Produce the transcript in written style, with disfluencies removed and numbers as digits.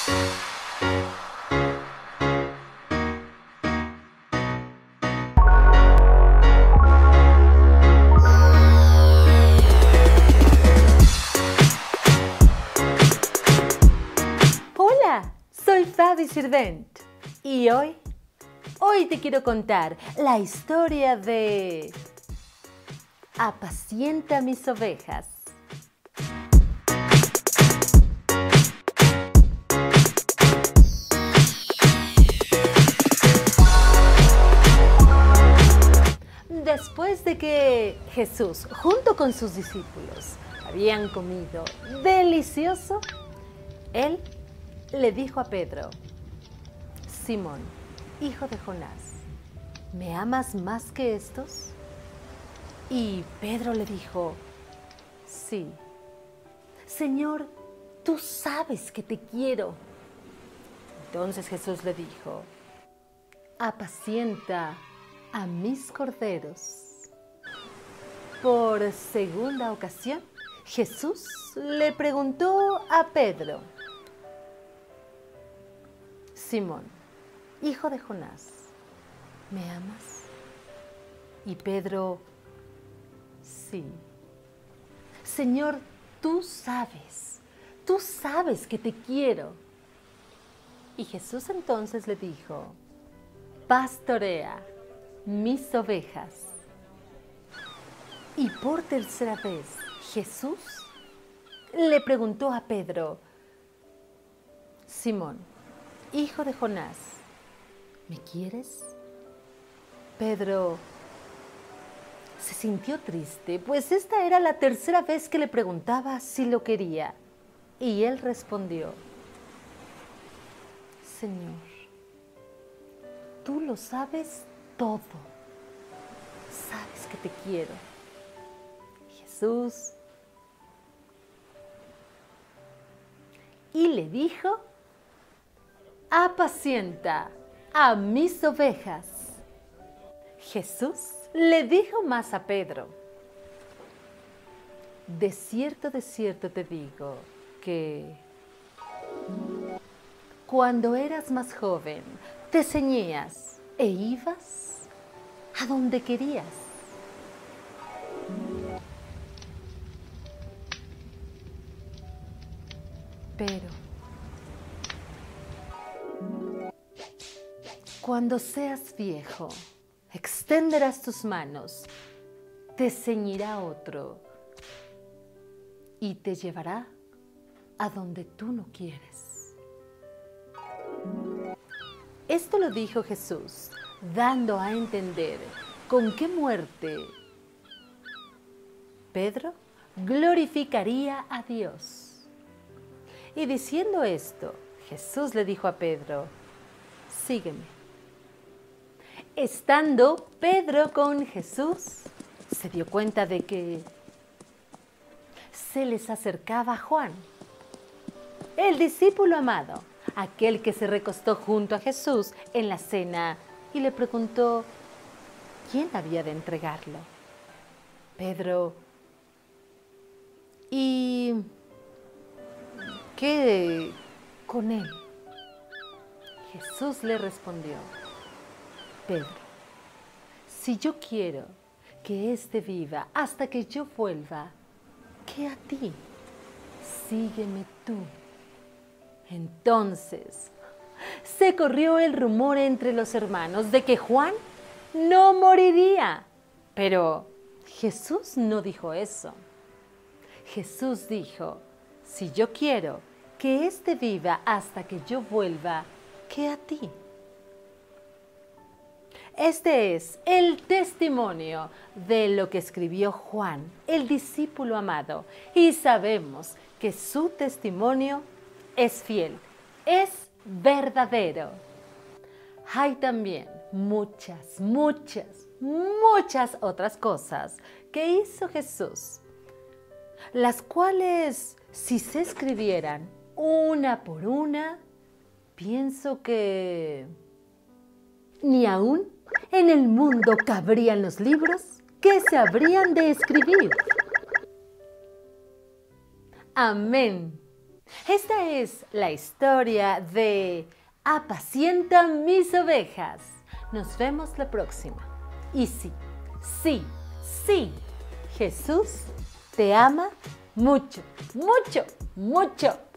Hola, soy Fabi Sirvent y hoy te quiero contar la historia de Apacienta mis ovejas. Después de que Jesús, junto con sus discípulos, habían comido delicioso, Él le dijo a Pedro: Simón, hijo de Jonás, ¿me amas más que estos? Y Pedro le dijo: sí, Señor, tú sabes que te quiero. Entonces Jesús le dijo: apacienta a mis corderos. Por segunda ocasión, Jesús le preguntó a Pedro: Simón, hijo de Jonás, ¿me amas? Y Pedro: sí. Señor, tú sabes que te quiero. Y Jesús entonces le dijo: pastorea mis ovejas. Y por tercera vez Jesús le preguntó a Pedro: Simón, hijo de Jonás, ¿me quieres? Pedro se sintió triste, pues esta era la tercera vez que le preguntaba si lo quería. Y él respondió: Señor, tú lo sabes todo. Sabes que te quiero. Jesús y le dijo: apacienta a mis ovejas. Jesús le dijo más a Pedro: de cierto te digo que cuando eras más joven te ceñías e ibas a donde querías. Pero cuando seas viejo, extenderás tus manos, te ceñirá otro y te llevará a donde tú no quieres. Esto lo dijo Jesús, dando a entender con qué muerte Pedro glorificaría a Dios. Y diciendo esto, Jesús le dijo a Pedro: sígueme. Estando Pedro con Jesús, se dio cuenta de que se les acercaba Juan, el discípulo amado, aquel que se recostó junto a Jesús en la cena y le preguntó quién había de entregarlo. Pedro: ¿y qué con él? Jesús le respondió: Pedro, si yo quiero que éste viva hasta que yo vuelva, ¿qué a ti? Sígueme tú. Entonces se corrió el rumor entre los hermanos de que Juan no moriría. Pero Jesús no dijo eso. Jesús dijo: si yo quiero que éste viva hasta que yo vuelva, ¿qué a ti? Este es el testimonio de lo que escribió Juan, el discípulo amado, y sabemos que su testimonio es fiel, es verdadero. Hay también muchas otras cosas que hizo Jesús, las cuales, si se escribieran una por una, pienso que ni aún en el mundo cabrían los libros que se habrían de escribir. Amén. Esta es la historia de Apacienta mis ovejas. Nos vemos la próxima. Y sí, sí, sí, Jesús te ama mucho, mucho, mucho.